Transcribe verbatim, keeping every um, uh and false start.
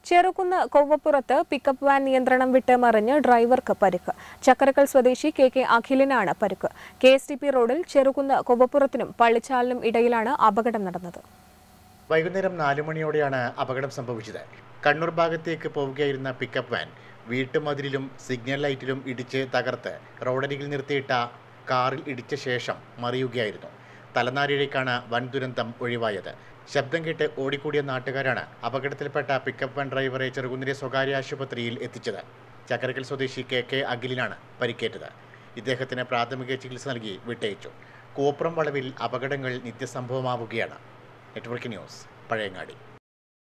Cherukunnu കൊവ്വപ്പുറത്ത് pickup van നിയന്ത്രണം വിട്ട് മറിഞ്ഞ് ഡ്രൈവർക്ക് പരിക്ക്. ചക്കരക്കൽ സ്വദേശി കെ കെ അഖിലിനാണ് പരിക്ക്. കെ എസ് ടി പി റോഡിൽ ചെറുകുന്ന് കൊവ്വപ്പുറത്തിനും പള്ളിച്ചാലിനും ഇടയിലാണ് അപകടം നടന്നത്. വൈകുന്നേരം നാലു മണിയോടെയാണ് അപകടം സംഭവിച്ചത്. കണ്ണൂർ ഭാഗത്തേക്ക് പോവുകയായിരുന്ന പിക്കപ്പ് വാൻ വീട്ടുമതിലിലും സിഗ്നൽ ലൈറ്റിലും ഇടിച്ച് തകർത്ത് റോഡരികിൽ നിർത്തിയിട്ട കാറിൽ ഇടിച്ച ശേഷം മറിയുകയായിരുന്നു. തലനാരിഴയ്ക്കാണ് വൻ ദുരന്തം ഒഴിവായത്. ശബ്ദം കേട്ട് ഓടിക്കൂടിയ നാട്ടുകാരാണ് അപകടത്തിൽപ്പെട്ട പിക്കപ്പ് വാൻ ഡ്രൈവറെ ചെറുകുന്നിലെ സ്വകാര്യ ആശുപത്രിയിൽ എത്തിച്ചത്. ചക്കരക്കൽ സ്വദേശി കെ കെ അഖിലിനാണ് പരിക്കേറ്റത്. ഇദ്ദേഹത്തിന് പ്രാഥമിക ചികിത്സ നൽകി വിട്ടയച്ചു. കൂവപ്പുറം വളവിൽ അപകടങ്ങൾ നിത്യസംഭവമാവുകയാണ്. Network news, Pazhayangadi.